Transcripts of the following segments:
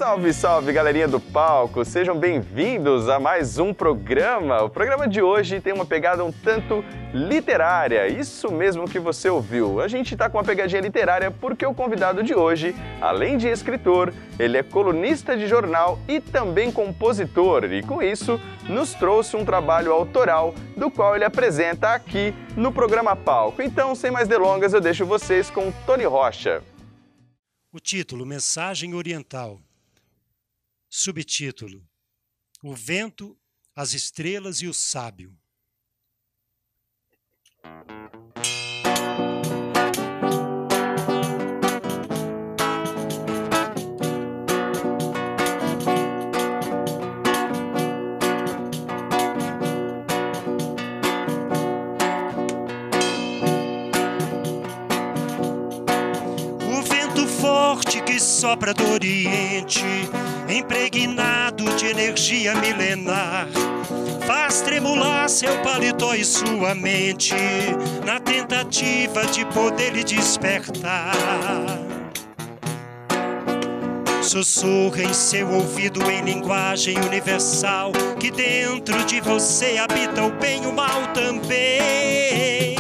Salve, salve, galerinha do palco! Sejam bem-vindos a mais um programa. O programa de hoje tem uma pegada um tanto literária, isso mesmo que você ouviu. A gente tá com uma pegadinha literária porque o convidado de hoje, além de escritor, ele é colunista de jornal e também compositor. E com isso, nos trouxe um trabalho autoral do qual ele apresenta aqui no programa Palco. Então, sem mais delongas, eu deixo vocês com Tony Rocha. O título, Mensagem Oriental. Subtítulo, O Vento, as Estrelas e o Sábio. Que sopra do Oriente, impregnado de energia milenar, faz tremular seu paletó e sua mente, na tentativa de poder lhe despertar. Sussurra em seu ouvido em linguagem universal, que dentro de você habita o bem e o mal também.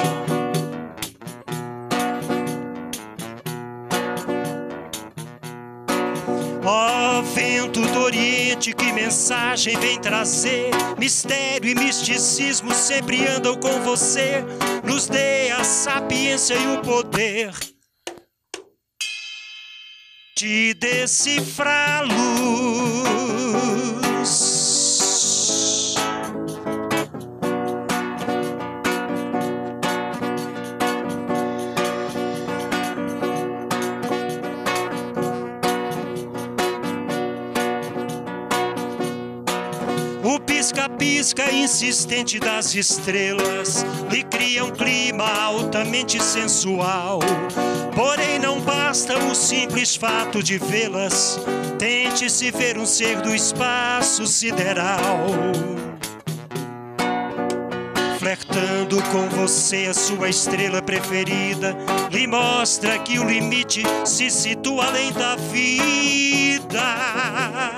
Ó vento do Oriente, que mensagem vem trazer? Mistério e misticismo sempre andam com você. Nos dê a sapiência e o poder de decifrá-los. O pisca-pisca insistente das estrelas lhe cria um clima altamente sensual. Porém não basta o simples fato de vê-las, tente se ver um ser do espaço sideral. Flertando com você, a sua estrela preferida lhe mostra que o limite se situa além da vida.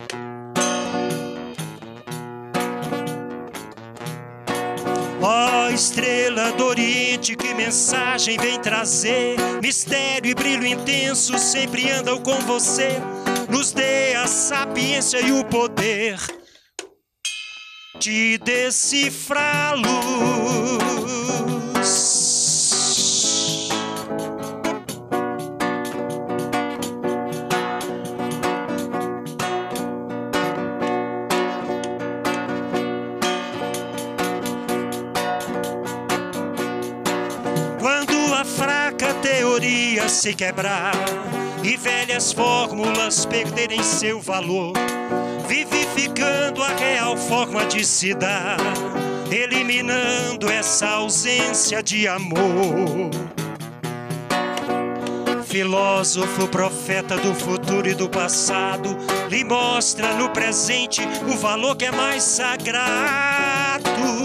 Ó estrela do Oriente, que mensagem vem trazer? Mistério e brilho intenso sempre andam com você. Nos dê a sapiência e o poder de decifrá-los. Fraca teoria se quebrar e velhas fórmulas perderem seu valor, vivificando a real forma de se dar, eliminando essa ausência de amor. Filósofo, profeta do futuro e do passado, lhe mostra no presente o valor que é mais sagrado.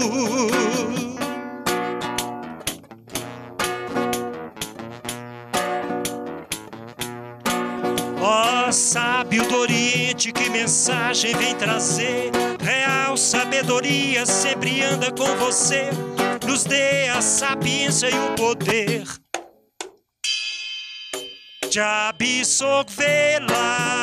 Ó sábio do Oriente, que mensagem vem trazer? Real sabedoria sempre anda com você. Nos dê a sapiência e o poder de absorvê-la.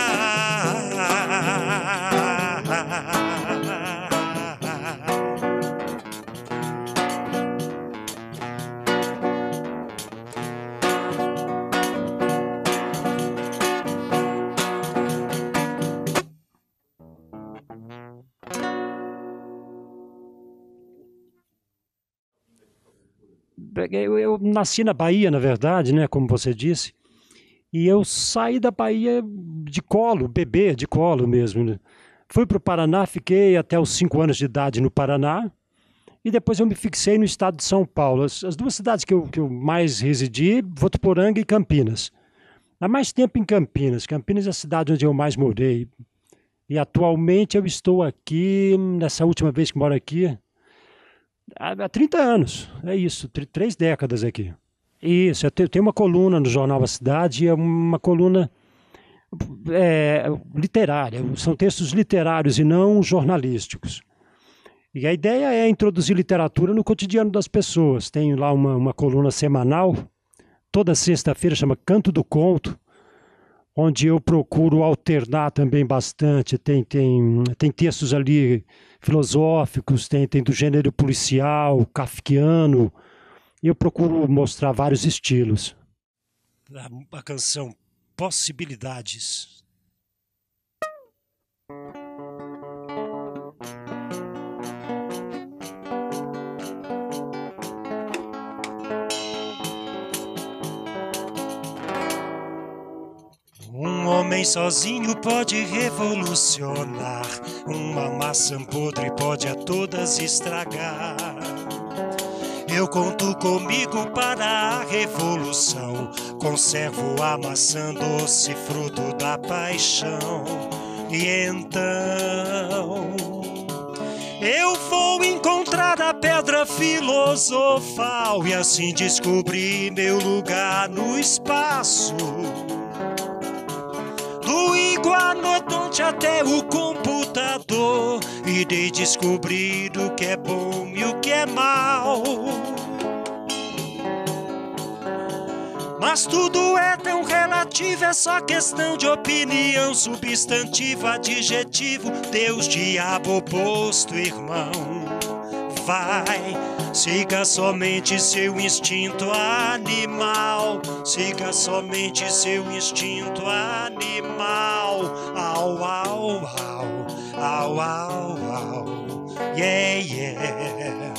Eu nasci na Bahia, na verdade, né, como você disse, e eu saí da Bahia de colo, bebê, de colo mesmo, né? Fui para o Paraná, fiquei até os 5 anos de idade no Paraná, e depois eu me fixei no estado de São Paulo. As duas cidades que eu mais residi, Votuporanga e Campinas. Há mais tempo em Campinas. Campinas é a cidade onde eu mais morei. E atualmente eu estou aqui, nessa última vez que moro aqui, há 30 anos, é isso, 3 décadas aqui. Isso, eu tenho uma coluna no jornal A Cidade, é uma coluna literária, são textos literários e não jornalísticos. E a ideia é introduzir literatura no cotidiano das pessoas. Tenho lá uma coluna semanal, toda sexta-feira, chama Canto do Conto, onde eu procuro alternar também bastante. Tem textos ali filosóficos, tem do gênero policial, kafkiano. Eu procuro mostrar vários estilos. A canção Possibilidades. Um homem sozinho pode revolucionar, uma maçã podre pode a todas estragar. Eu conto comigo para a revolução, conservo a maçã doce, fruto da paixão. E então eu vou encontrar a pedra filosofal e assim descobrir meu lugar no espaço. Do iguanodonte até o computador, irei descobrir o que é bom e o que é mal. Mas tudo é tão relativo, é só questão de opinião. Substantivo, adjetivo, Deus, diabo, oposto, irmão. Vai, siga somente seu instinto animal. Siga somente seu instinto animal. Au, au, au, au, au, au. Yeah, yeah.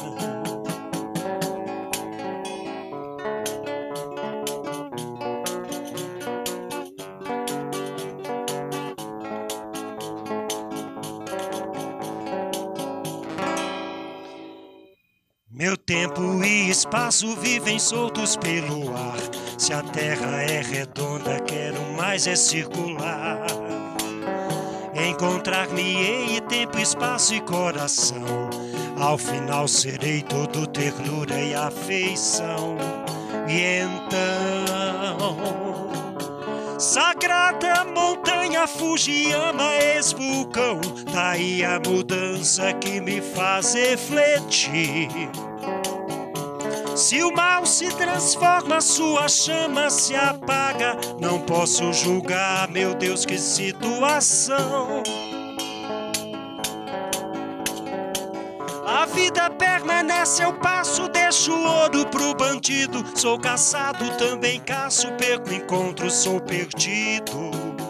Meu tempo e espaço vivem soltos pelo ar. Se a terra é redonda, quero mais é circular. Encontrar-me-ei tempo, espaço e coração. Ao final serei todo ternura e afeição. E então, sagrada montanha Fujiyama, ex-vulcão, daí a mudança que me faz refletir. Se o mal se transforma, sua chama se apaga. Não posso julgar, meu Deus, que situação. A vida permanece, eu passo, deixo ouro pro bandido. Sou caçado, também caço, perco encontro, sou perdido.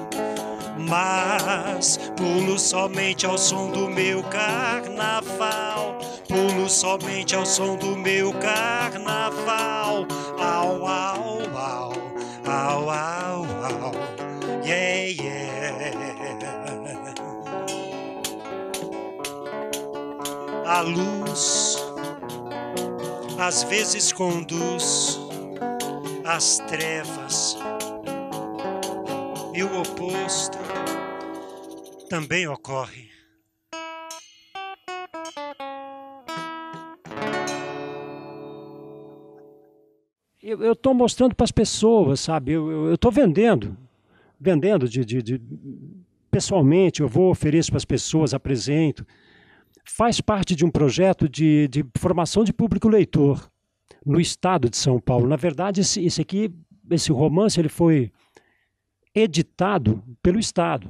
Mas pulo somente ao som do meu carnaval. Pulo somente ao som do meu carnaval. Au, au, au, au, au, au. Yeah, yeah. A luz às vezes conduz às trevas, e o oposto também ocorre. Eu estou mostrando para as pessoas, sabe? Eu estou vendendo pessoalmente. Eu vou, ofereço para as pessoas, apresento. Faz parte de um projeto de formação de público leitor no estado de São Paulo. Na verdade, esse romance ele foi editado pelo estado.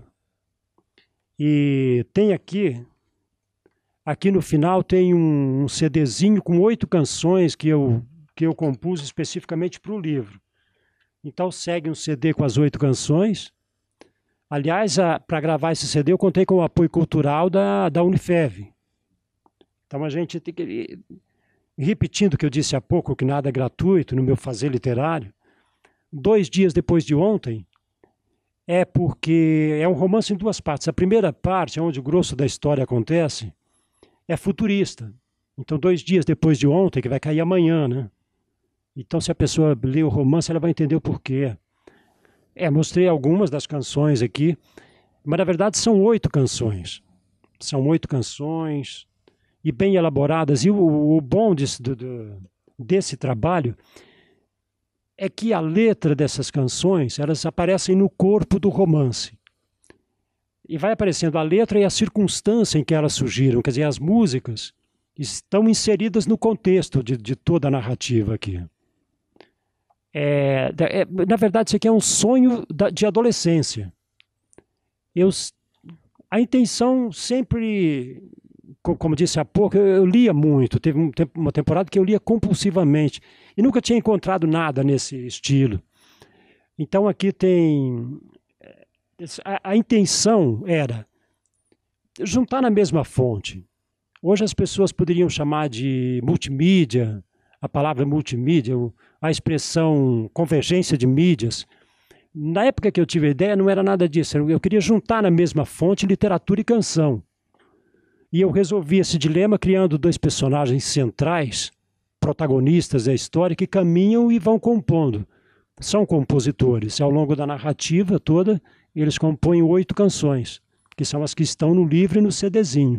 E tem aqui no final tem um CDzinho com 8 canções que eu compus especificamente para o livro. Então segue um CD com as 8 canções. Aliás, para gravar esse CD eu contei com o apoio cultural da Unifev. Então a gente tem que, repetindo o que eu disse há pouco, que nada é gratuito no meu fazer literário, 2 dias depois de ontem, é porque é um romance em 2 partes. A primeira parte, onde o grosso da história acontece, é futurista. Então 2 dias depois de ontem, que vai cair amanhã, né? Então se a pessoa lê o romance, ela vai entender o porquê. Mostrei algumas das canções aqui, mas na verdade são 8 canções. São 8 canções e bem elaboradas. E o bom desse trabalho é que a letra dessas canções, elas aparecem no corpo do romance. E vai aparecendo a letra e a circunstância em que elas surgiram. Quer dizer, as músicas estão inseridas no contexto de toda a narrativa aqui. Na verdade, isso aqui é um sonho de adolescência. A intenção sempre, como disse há pouco, eu lia muito. Teve uma temporada que eu lia compulsivamente e nunca tinha encontrado nada nesse estilo. Então aqui tem... A intenção era juntar na mesma fonte. Hoje as pessoas poderiam chamar de multimídia, a palavra multimídia, a expressão convergência de mídias. Na época que eu tive a ideia, não era nada disso. Eu queria juntar na mesma fonte literatura e canção. E eu resolvi esse dilema criando 2 personagens centrais, protagonistas da história, que caminham e vão compondo. São compositores. Ao longo da narrativa toda, eles compõem 8 canções, que são as que estão no livro e no CDzinho.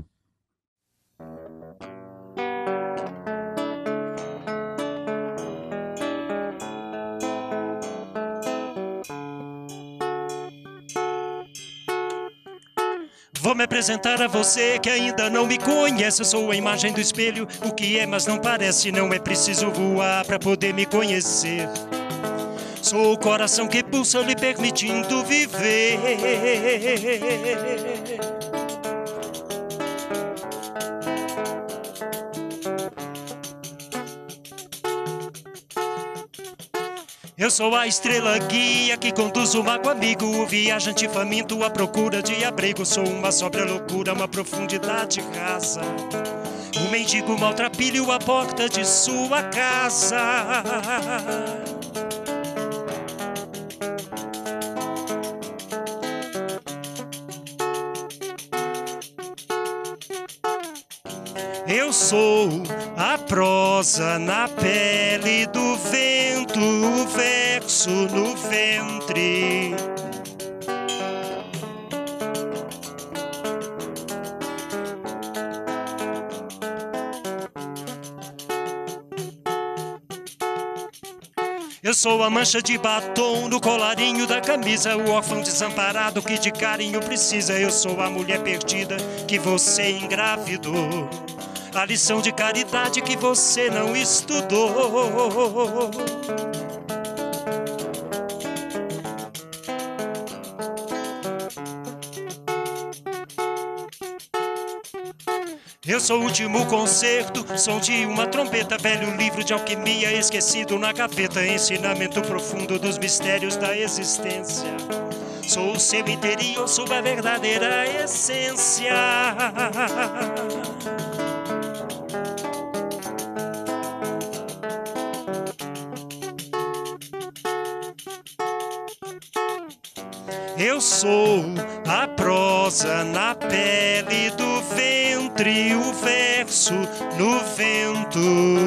Vou me apresentar a você que ainda não me conhece. Eu sou a imagem do espelho, o que é mas não parece. Não é preciso voar para poder me conhecer. Sou o coração que pulsa lhe permitindo viver. Eu sou a estrela guia que conduz o mago amigo, o viajante faminto à procura de abrigo. Sou uma sóbria loucura, uma profundidade rasa, o mendigo maltrapilho à porta de sua casa. Eu sou a prosa na pele do vento, o verso no ventre. Eu sou a mancha de batom no colarinho da camisa, o órfão desamparado que de carinho precisa. Eu sou a mulher perdida que você engravidou, a lição de caridade que você não estudou. Eu sou o último concerto, som de uma trombeta, velho livro de alquimia esquecido na gaveta, ensinamento profundo dos mistérios da existência. Sou o seu interior, sou a verdadeira essência. Eu sou a prosa na pele do ventre, o verso no vento.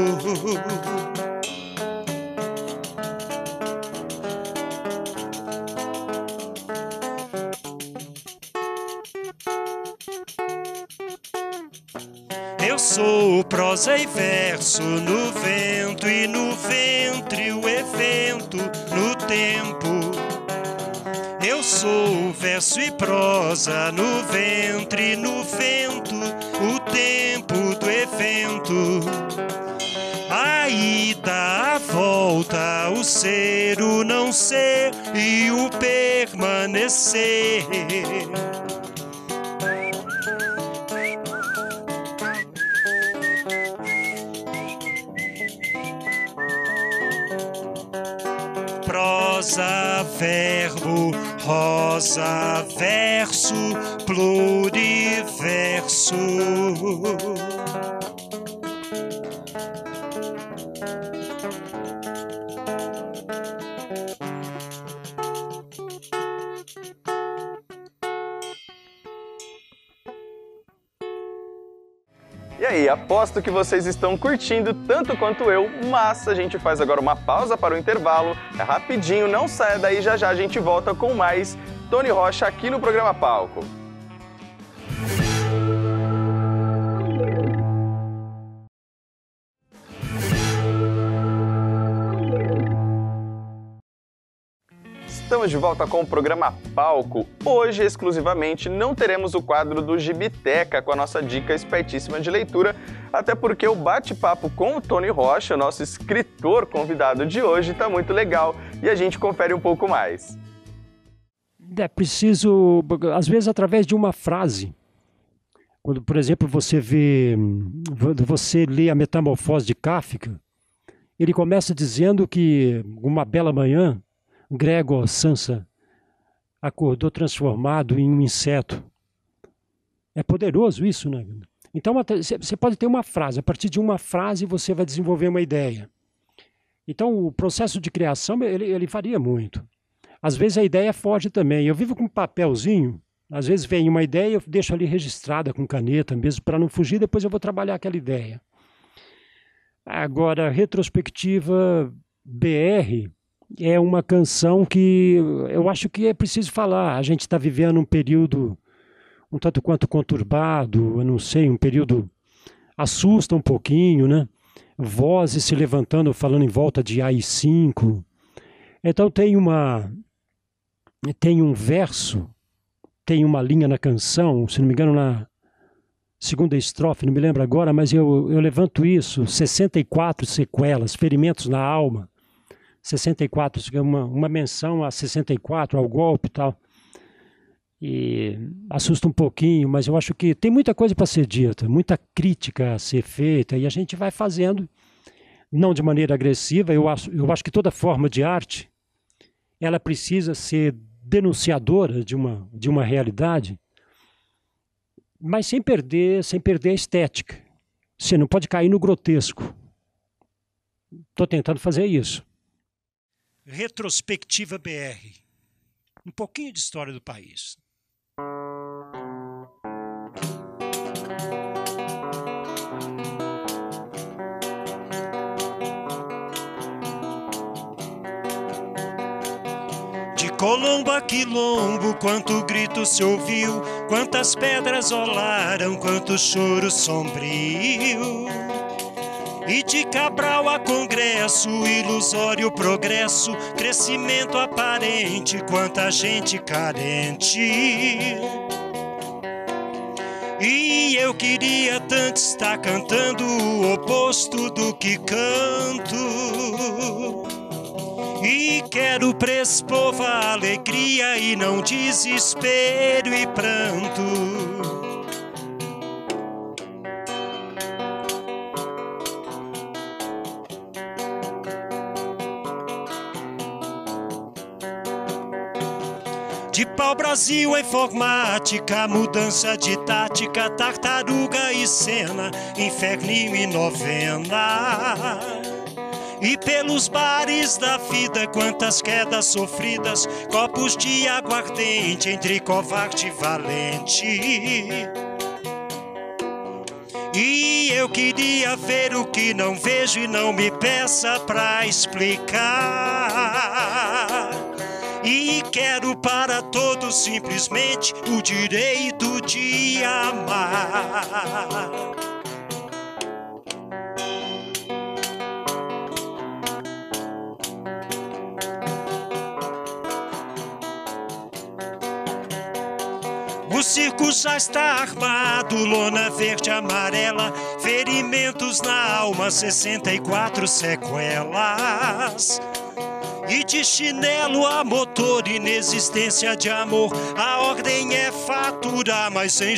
Eu sou prosa e verso no vento e no ventre, o evento no tempo. Eu sou verso e prosa no ventre, no vento, o tempo do evento. A ida, a volta, o ser, o não ser e o permanecer. Prosa, verbo, rosa, verso, pluriverso. E aí, aposto que vocês estão curtindo tanto quanto eu, mas a gente faz agora uma pausa para o intervalo. É rapidinho, não saia daí, já já a gente volta com mais Tony Rocha aqui no programa Palco. Estamos de volta com o programa Palco. Hoje, exclusivamente, não teremos o quadro do Gibiteca com a nossa dica espertíssima de leitura, até porque o bate-papo com o Tony Rocha, nosso escritor convidado de hoje, está muito legal e a gente confere um pouco mais. É preciso, às vezes, através de uma frase. Quando, por exemplo, você lê a Metamorfose de Kafka, ele começa dizendo que uma bela manhã, Gregor Samsa acordou transformado em um inseto. É poderoso isso, né? Então você pode ter uma frase, a partir de uma frase você vai desenvolver uma ideia. Então o processo de criação ele varia muito. Às vezes a ideia foge também. Eu vivo com um papelzinho, às vezes vem uma ideia, eu deixo ali registrada com caneta mesmo para não fugir, depois eu vou trabalhar aquela ideia. Agora, retrospectiva BR é uma canção que eu acho que é preciso falar. A gente está vivendo um período um tanto quanto conturbado, eu não sei, um período assusta um pouquinho, né? Vozes se levantando, falando em volta de AI-5. Então tem um verso, tem uma linha na canção, se não me engano, na segunda estrofe, não me lembro agora, mas eu levanto isso, 64 sequelas, ferimentos na alma, 64, uma menção a 64, ao golpe e tal. E assusta um pouquinho, mas eu acho que tem muita coisa para ser dita, muita crítica a ser feita, e a gente vai fazendo, não de maneira agressiva. Eu acho que toda forma de arte, ela precisa ser denunciadora de uma realidade, mas sem perder a estética. Você não pode cair no grotesco. Estou tentando fazer isso. Retrospectiva BR. Um pouquinho de história do país. De Colombo a Quilombo, quanto grito se ouviu, quantas pedras rolaram, quanto choro sombrio. E de Cabral a Congresso, ilusório progresso, crescimento aparente, quanta gente carente. E eu queria tanto estar cantando o oposto do que canto. E quero pra esse povo a alegria e não desespero e pranto. De pau-brasil a informática, mudança de tática, tartaruga e cena, inferninho e novena. E pelos bares da vida, quantas quedas sofridas, copos de aguardente entre covarde e valente. E eu queria ver o que não vejo e não me peça pra explicar. E quero para todos simplesmente o direito de amar. O circo já está armado, lona verde e amarela, ferimentos na alma, 64 sequelas. E de chinelo a motor, inexistência de amor, a ordem é faturar, mas sem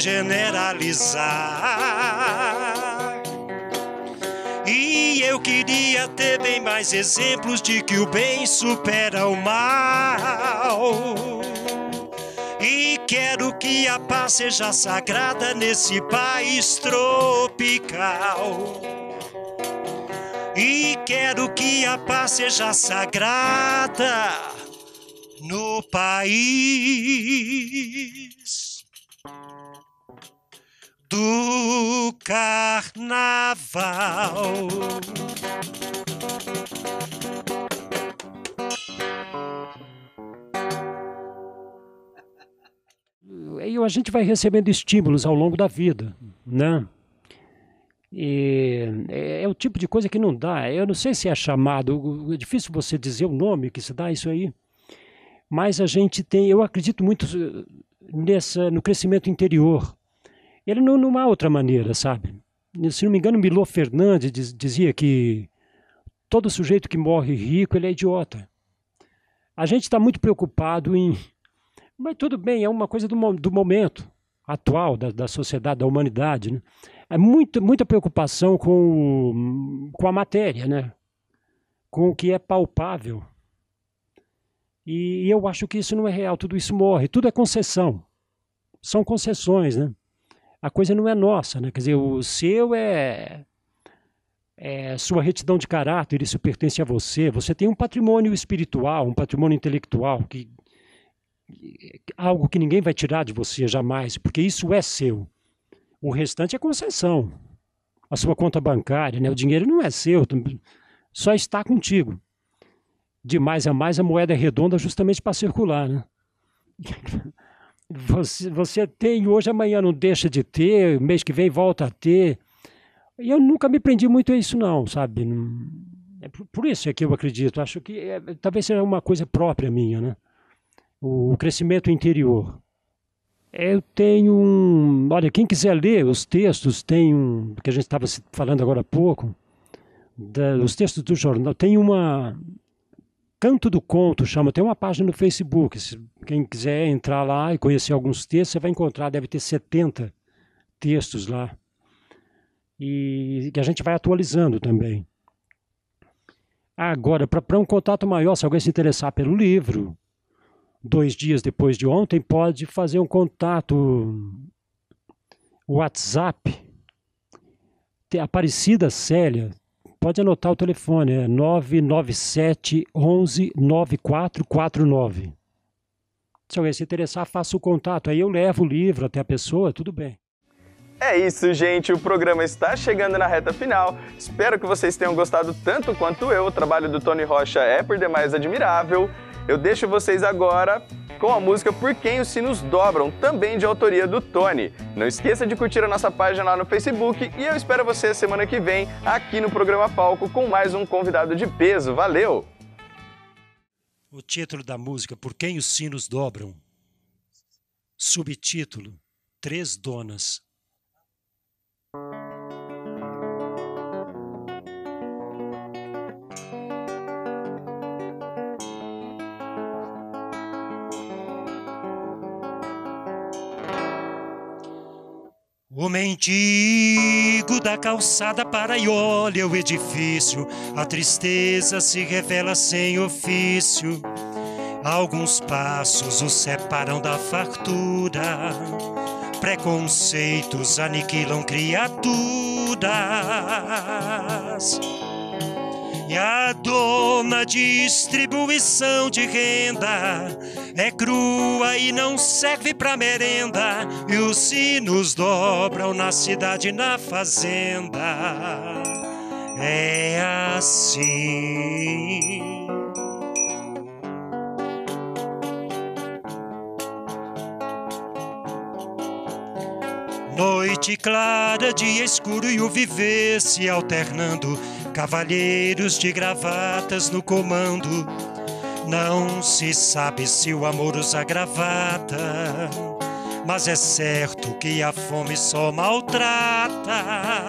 generalizar. E eu queria ter bem mais exemplos de que o bem supera o mal. E quero que a paz seja sagrada nesse país tropical. E quero que a paz seja sagrada no país do carnaval. E a gente vai recebendo estímulos ao longo da vida, né? E é o tipo de coisa que não dá. Eu não sei se é chamado, é difícil você dizer o nome que se dá isso aí, Mas a gente tem, eu acredito muito no crescimento interior. Ele não há outra maneira, sabe? Se não me engano, Milor Fernandes dizia que todo sujeito que morre rico, ele é idiota. A gente está muito preocupado em... Mas tudo bem, é uma coisa do momento atual, da sociedade, da humanidade, né? É muita preocupação com a matéria, né? Com o que é palpável. E eu acho que isso não é real, tudo isso morre, tudo é concessão. São concessões, né? A coisa não é nossa, né? Quer dizer, o seu é sua retidão de caráter, isso pertence a você. Você tem um patrimônio espiritual, um patrimônio intelectual, algo que ninguém vai tirar de você jamais, porque isso é seu. O restante é concessão. A sua conta bancária, né? O dinheiro não é seu, só está contigo. De mais a mais, a moeda é redonda justamente para circular, né? Você tem hoje, amanhã não deixa de ter, mês que vem volta a ter. E eu nunca me prendi muito a isso não, sabe? Por isso é que eu acredito. Acho que talvez seja uma coisa própria minha, né? O crescimento interior. Eu tenho olha, quem quiser ler os textos, tem que a gente estava falando agora há pouco, os textos do jornal, tem Canto do Conto, tem uma página no Facebook, quem quiser entrar lá e conhecer alguns textos, você vai encontrar, deve ter 70 textos lá, e que a gente vai atualizando também. Agora, para um contato maior, se alguém se interessar pelo livro, 2 dias depois de ontem, pode fazer um contato WhatsApp, Aparecida Célia, pode anotar o telefone, é 997 11 9449. Se alguém se interessar, faça o contato. Aí eu levo o livro até a pessoa, tudo bem. É isso, gente. O programa está chegando na reta final. Espero que vocês tenham gostado tanto quanto eu. O trabalho do Tony Rocha é por demais admirável. Eu deixo vocês agora com a música Por Quem os Sinos Dobram, também de autoria do Tony. Não esqueça de curtir a nossa página lá no Facebook e eu espero você semana que vem aqui no Programa Palco com mais um convidado de peso. Valeu! O título da música Por Quem os Sinos Dobram. Subtítulo 3 Donas. O mendigo da calçada para e olha o edifício, a tristeza se revela sem ofício. Alguns passos o separam da fartura, preconceitos aniquilam criaturas. E a dona distribuição de renda é crua e não serve pra merenda, e os sinos dobram na cidade e na fazenda. É assim. Noite clara, dia escuro e o viver se alternando, cavalheiros de gravatas no comando. Não se sabe se o amor usa gravata, mas é certo que a fome só maltrata.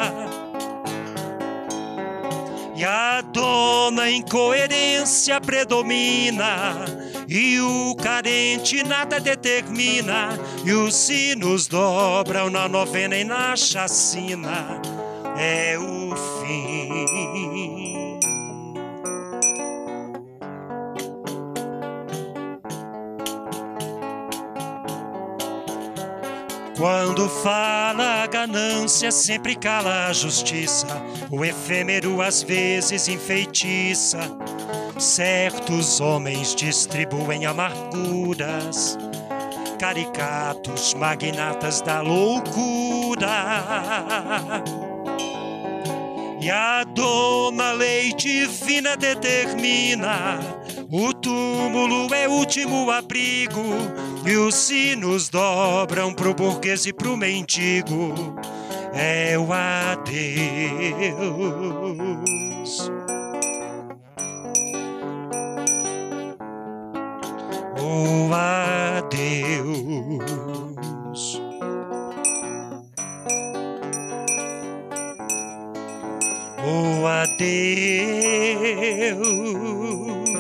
E a dona incoerência predomina, e o carente nada determina, e os sinos dobram na novena e na chacina. É o fim. Quando fala a ganância, sempre cala a justiça. O efêmero às vezes enfeitiça. Certos homens distribuem amarguras, caricatos magnatas da loucura. E a dona lei divina determina, o túmulo é o último abrigo, e os sinos dobram pro burguês e pro mendigo. É o adeus. Oh, adeus.